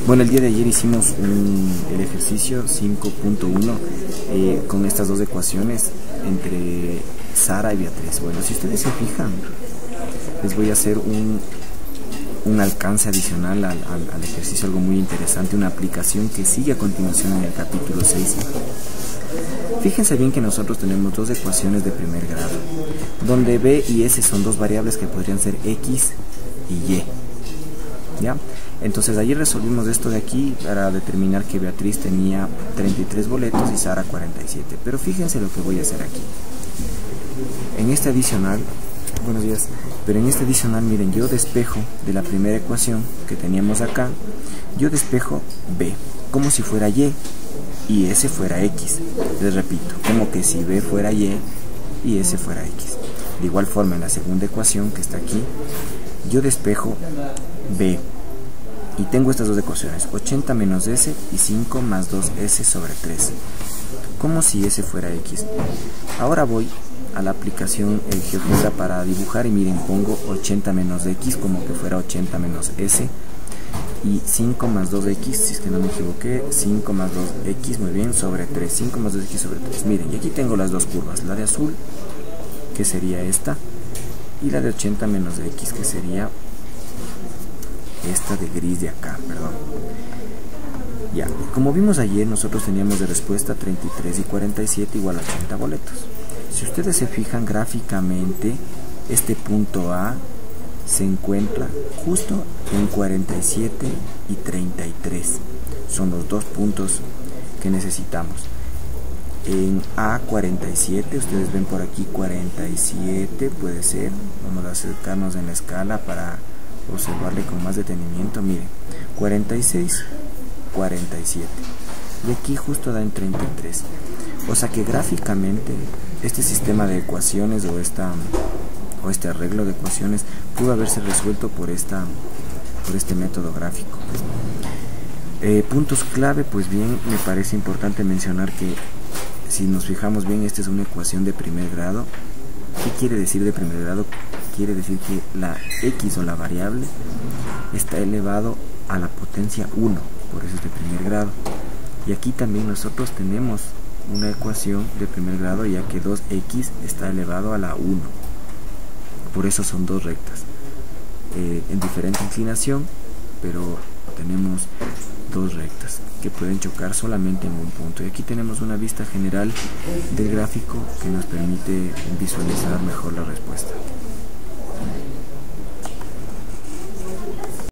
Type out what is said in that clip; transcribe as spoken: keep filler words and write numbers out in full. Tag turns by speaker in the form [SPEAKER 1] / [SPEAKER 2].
[SPEAKER 1] Bueno, el día de ayer hicimos un, el ejercicio cinco punto uno eh, con estas dos ecuaciones entre Sara y Beatriz. Bueno, si ustedes se fijan, les voy a hacer un, un alcance adicional al, al, al ejercicio, algo muy interesante, una aplicación que sigue a continuación en el capítulo seis. Fíjense bien que nosotros tenemos dos ecuaciones de primer grado, donde B y S son dos variables que podrían ser X y Y. ¿Ya? Entonces ayer resolvimos esto de aquí para determinar que Beatriz tenía treinta y tres boletos y Sara cuarenta y siete. Pero fíjense lo que voy a hacer aquí. En este adicional, buenos días, pero en este adicional, miren, yo despejo de la primera ecuación que teníamos acá, yo despejo B, como si fuera Y y S fuera X. Les repito, como que si B fuera Y y S fuera X. De igual forma, en la segunda ecuación que está aquí, yo despejo B y tengo estas dos ecuaciones, ochenta menos S y cinco más dos S sobre tres, como si S fuera X. Ahora voy a la aplicación el GeoGebra para dibujar y miren, pongo ochenta menos X como que fuera ochenta menos S y cinco más dos X, si es que no me equivoqué, cinco más dos X, muy bien, sobre tres, cinco más dos X sobre tres. Miren, y aquí tengo las dos curvas, la de azul, que sería esta, y la de ochenta menos X, que sería esta de gris de acá, perdón. Ya, como vimos ayer, nosotros teníamos de respuesta treinta y tres y cuarenta y siete igual a ochenta boletos. Si ustedes se fijan gráficamente, este punto A se encuentra justo en cuarenta y siete y treinta y tres. Son los dos puntos que necesitamos. En A cuarenta y siete, ustedes ven por aquí cuarenta y siete, puede ser. Vamos a acercarnos en la escala para observarle con más detenimiento. Miren, cuarenta y seis, cuarenta y siete, y aquí justo da en treinta y tres. O sea que gráficamente este sistema de ecuaciones o esta o este arreglo de ecuaciones pudo haberse resuelto por esta por este método gráfico. Eh, puntos clave, pues bien, me parece importante mencionar que si nos fijamos bien, esta es una ecuación de primer grado. ¿Qué quiere decir de primer grado? Quiere decir que la X o la variable está elevado a la potencia uno, por eso es de primer grado. Y aquí también nosotros tenemos una ecuación de primer grado, ya que dos X está elevado a la uno. Por eso son dos rectas eh, en diferente inclinación, pero tenemos dos rectas que pueden chocar solamente en un punto. Y aquí tenemos una vista general del gráfico que nos permite visualizar mejor la respuesta.